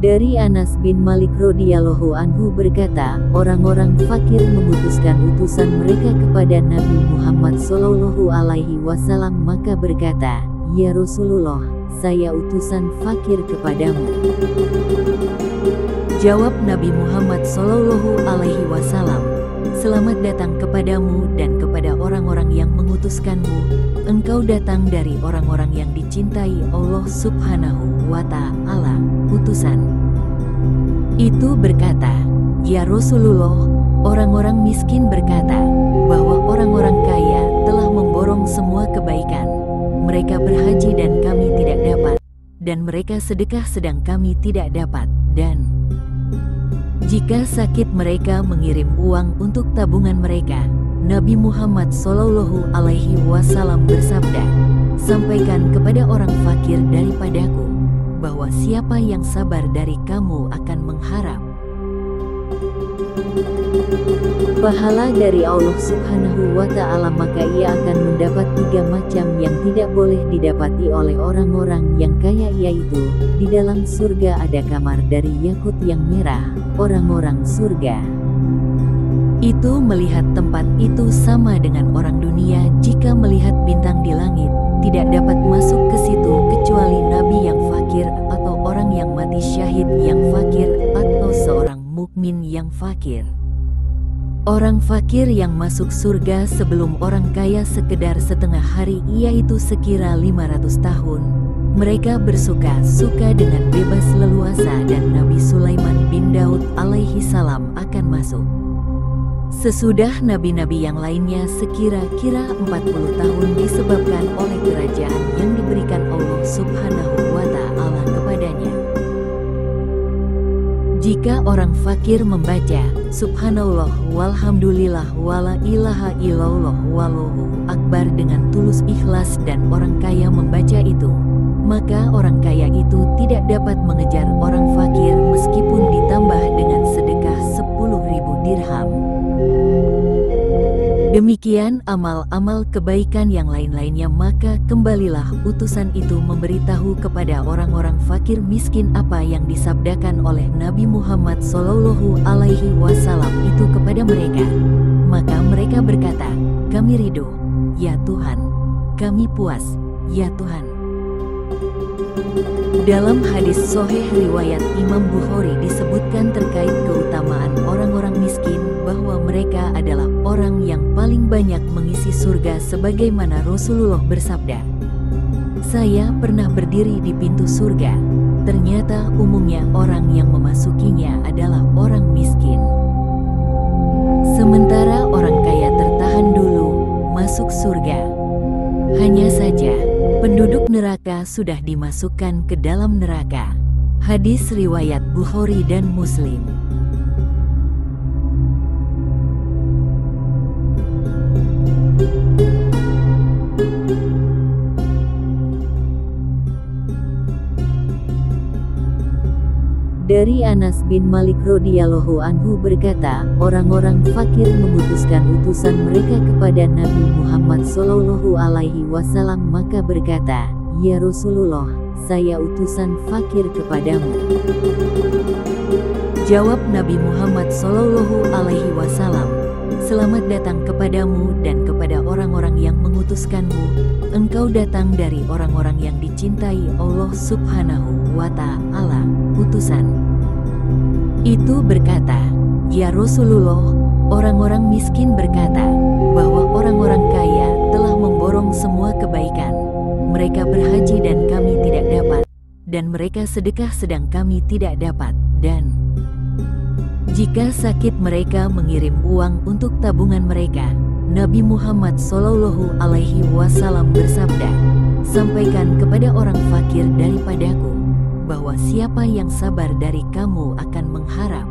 Dari Anas bin Malik radhiyallahu anhu berkata, orang-orang fakir mengutuskan utusan mereka kepada Nabi Muhammad sallallahu alaihi wasallam, maka berkata, "Ya Rasulullah, saya utusan fakir kepadamu." Jawab Nabi Muhammad sallallahu alaihi wasallam, "Selamat datang kepadamu dan kepada orang-orang yang mengutuskanmu. Engkau datang dari orang-orang yang dicintai Allah Subhanahu wa Ta'ala, utusan." Itu berkata, "Ya Rasulullah, orang-orang miskin berkata bahwa orang-orang kaya telah memborong semua kebaikan. Mereka berhaji dan kami tidak dapat, dan mereka sedekah sedang kami tidak dapat, dan jika sakit mereka mengirim uang untuk tabungan mereka." Nabi Muhammad sallallahu alaihi wasallam bersabda, "Sampaikan kepada orang fakir daripadaku bahwa siapa yang sabar dari kamu akan mengharap pahala dari Allah Subhanahu wa Ta'ala, maka ia akan mendapat 3 macam yang tidak boleh didapati oleh orang-orang yang kaya, yaitu di dalam surga ada kamar dari yakut yang merah. Orang-orang surga itu melihat tempat itu sama dengan orang dunia jika melihat bintang di langit. Tidak dapat masuk ke situ kecuali nabi yang fakir, atau orang yang mati syahid yang fakir, atau seorang mukmin yang fakir. Orang fakir yang masuk surga sebelum orang kaya sekedar setengah hari, yaitu sekira 500 tahun. Mereka bersuka-suka dengan bebas leluasa, dan Nabi Sulaiman bin Daud alaihi salam akan masuk sesudah nabi-nabi yang lainnya sekira-kira 40 tahun, disebabkan oleh kerajaan yang diberikan Allah Subhanahu wa Ta'ala kepadanya. Jika orang fakir membaca Subhanallah walhamdulillah wala ilaha illallah wallahu akbar dengan tulus ikhlas, dan orang kaya membaca itu, maka orang kaya itu tidak dapat mengejar orang fakir meskipun ditambah dengan sedekah 10.000 dirham. Demikian amal-amal kebaikan yang lain-lainnya. Maka kembalilah utusan itu memberitahu kepada orang-orang fakir miskin apa yang disabdakan oleh Nabi Muhammad sallallahu alaihi wasallam itu kepada mereka. Maka mereka berkata, "Kami ridho, ya Tuhan. Kami puas, ya Tuhan." Dalam hadis sahih riwayat Imam Bukhari disebutkan terkait keutamaan orang-orang miskin bahwa mereka adalah orang yang paling banyak mengisi surga, sebagaimana Rasulullah bersabda, "Saya pernah berdiri di pintu surga. Ternyata umumnya orang yang memasukinya adalah orang miskin. Sementara orang kaya tertahan dulu masuk surga. Hanya saja penduduk neraka sudah dimasukkan ke dalam neraka." Hadis riwayat Bukhari dan Muslim. Dari Anas bin Malik radhiyallahu anhu berkata, orang-orang fakir mengutuskan utusan mereka kepada Nabi Muhammad sallallahu alaihi wasallam, maka berkata, "Ya Rasulullah, saya utusan fakir kepadamu." Jawab Nabi Muhammad sallallahu alaihi wasallam, "Selamat datang kepadamu dan kepada orang-orang yang mengutuskanmu. Engkau datang dari orang-orang yang dicintai Allah Subhanahu wa Ta'ala, utusan." Itu berkata, "Ya Rasulullah, orang-orang miskin berkata bahwa orang-orang kaya telah memborong semua kebaikan. Mereka berhaji dan kami tidak dapat, dan mereka sedekah sedang kami tidak dapat, dan jika sakit mereka mengirim uang untuk tabungan mereka." Nabi Muhammad sallallahu alaihi wasallam bersabda, "Sampaikan kepada orang fakir daripadaku bahwa siapa yang sabar dari kamu akan mengharap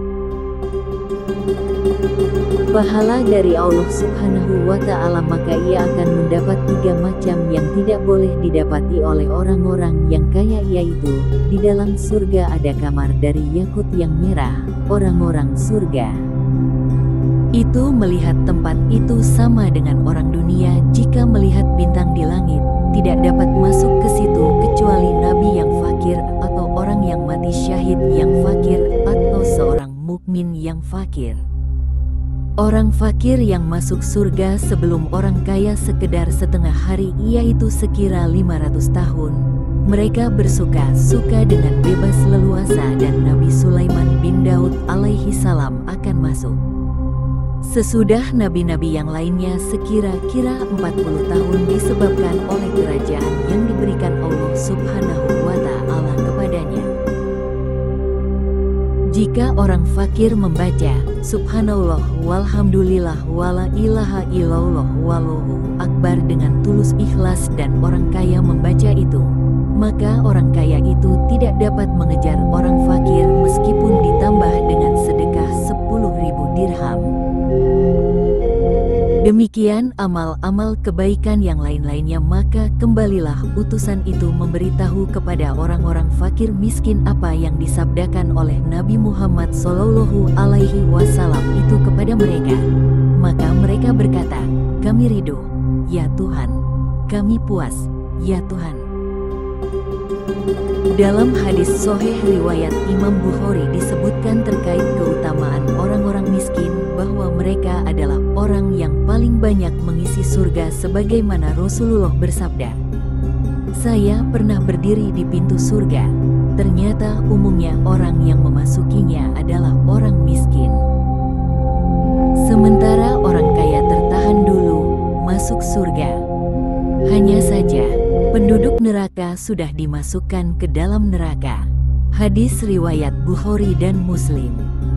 pahala dari Allah Subhanahu wa Ta'ala, maka ia akan mendapat 3 macam yang tidak boleh didapati oleh orang-orang yang kaya, yaitu di dalam surga ada kamar dari yakut yang merah. Orang-orang surga itu melihat tempat itu sama dengan orang dunia jika melihat bintang di langit. Tidak dapat masuk ke situ kecuali nabi yang fakir, atau orang yang mati syahid orang fakir. Orang fakir yang masuk surga sebelum orang kaya sekedar setengah hari, yaitu sekira 500 tahun. Mereka bersuka-suka dengan bebas leluasa dan Nabi Sulaiman bin Daud alaihi salam akan masuk. Sesudah nabi-nabi yang lainnya sekira-kira 40 tahun disebabkan oleh kerajaan yang diberikan Allah Subhanahu wa Ta'ala kepadanya. Jika orang fakir membaca Subhanallah walhamdulillah wala ilaha illallah wallahu akbar dengan tulus ikhlas dan orang kaya membaca itu, maka orang kaya itu tidak dapat mengejar orang fakir meskipun ditambah dengan sedekah 10.000 dirham. Demikian amal-amal kebaikan yang lain-lainnya, maka kembalilah utusan itu memberitahu kepada orang-orang fakir miskin apa yang disabdakan oleh Nabi Muhammad Shallallahu Alaihi Wasallam itu kepada mereka. Maka mereka berkata, kami ridho, ya Tuhan, kami puas, ya Tuhan. Dalam hadis sahih riwayat Imam Bukhari disebutkan terkait keutamaan orang-orang miskin bahwa mereka adalah orang yang paling banyak mengisi surga sebagaimana Rasulullah bersabda, saya pernah berdiri di pintu surga, ternyata umumnya orang yang memasukinya adalah orang miskin. Sementara orang kaya tertahan dulu masuk surga. Hanya saja penduduk neraka sudah dimasukkan ke dalam neraka. Hadis riwayat Bukhari dan Muslim.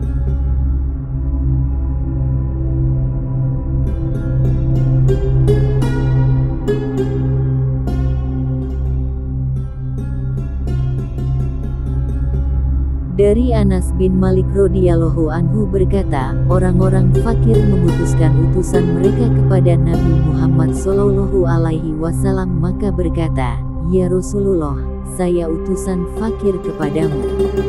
Dari Anas bin Malik radhiyallahu anhu berkata, orang-orang fakir mengutuskan utusan mereka kepada Nabi Muhammad Shallallahu Alaihi Wasallam, maka berkata, ya Rasulullah, saya utusan fakir kepadamu.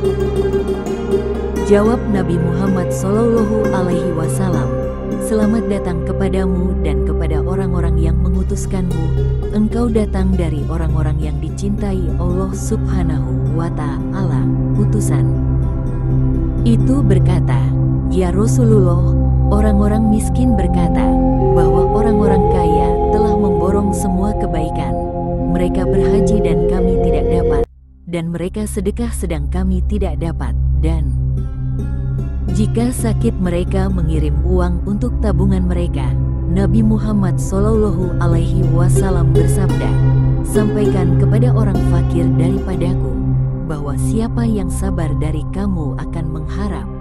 Jawab Nabi Muhammad Shallallahu Alaihi Wasallam, selamat datang kepadamu dan kepada orang-orang yang mengutuskanmu. Engkau datang dari orang-orang yang dicintai Allah Subhanahu wa Ta'ala. Utusan itu berkata, ya Rasulullah, orang-orang miskin berkata bahwa orang-orang kaya telah memborong semua kebaikan. Mereka berhaji dan kami tidak dapat, dan mereka sedekah sedang kami tidak dapat, dan jika sakit mereka mengirim uang untuk tabungan mereka. Nabi Muhammad Shallallahu Alaihi Wasallam bersabda, sampaikan kepada orang fakir daripadaku bahwa siapa yang sabar dari kamu akan mengharap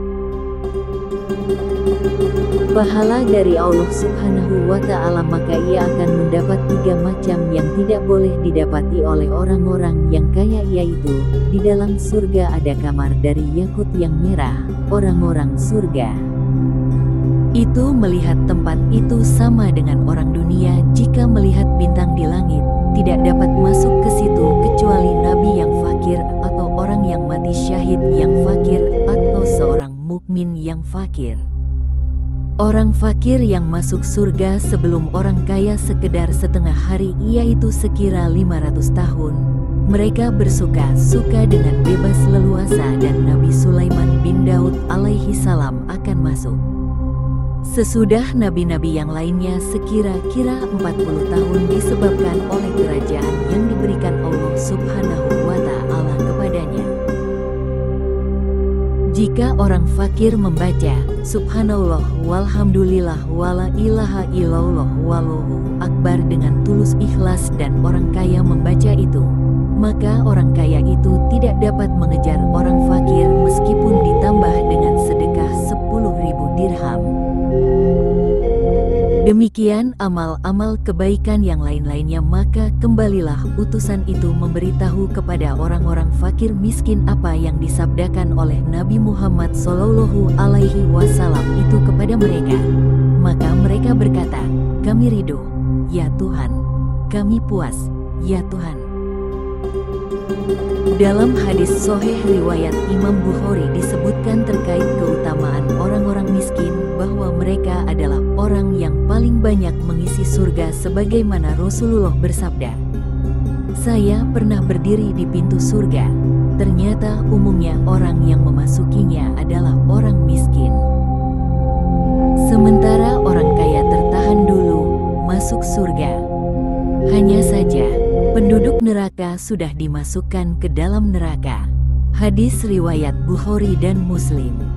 pahala dari Allah Subhanahu wa Ta'ala, maka ia akan mendapat 3 macam yang tidak boleh didapati oleh orang-orang yang kaya, yaitu di dalam surga ada kamar dari yakut yang merah. Orang-orang surga itu melihat tempat itu sama dengan orang dunia jika melihat bintang di langit. Tidak dapat masuk ke situ kecuali nabi yang fakir, atau orang yang mati syahid yang fakir, atau seorang mukmin yang fakir. Orang fakir yang masuk surga sebelum orang kaya sekedar setengah hari, yaitu sekira 500 tahun. Mereka bersuka-suka dengan bebas leluasa dan Nabi Sulaiman bin Daud alaihi salam akan masuk. Sesudah nabi-nabi yang lainnya sekira-kira 40 tahun disebabkan oleh kerajaan yang diberikan Allah Subhanahu wa Ta'ala kepadanya. Jika orang fakir membaca Subhanallah walhamdulillah wala ilaha illallah wallahu akbar dengan tulus ikhlas dan orang kaya membaca itu, maka orang kaya itu tidak dapat mengejar orang fakir meskipun ditambah dengan sedekah 10.000 dirham. Demikian amal-amal kebaikan yang lain-lainnya, maka kembalilah utusan itu memberitahu kepada orang-orang fakir miskin apa yang disabdakan oleh Nabi Muhammad Shallallahu Alaihi Wasallam itu kepada mereka. Maka mereka berkata, kami ridho, ya Tuhan, kami puas, ya Tuhan. Dalam hadis sahih riwayat Imam Bukhari disebutkan terkait keutamaan orang-orang miskin bahwa mereka adalah orang yang paling banyak mengisi surga sebagaimana Rasulullah bersabda, saya pernah berdiri di pintu surga, Ternyata umumnya orang yang memasukinya adalah orang miskin. Sementara orang kaya tertahan dulu masuk surga. Hanya saja, penduduk neraka sudah dimasukkan ke dalam neraka. Hadis riwayat Bukhari dan Muslim.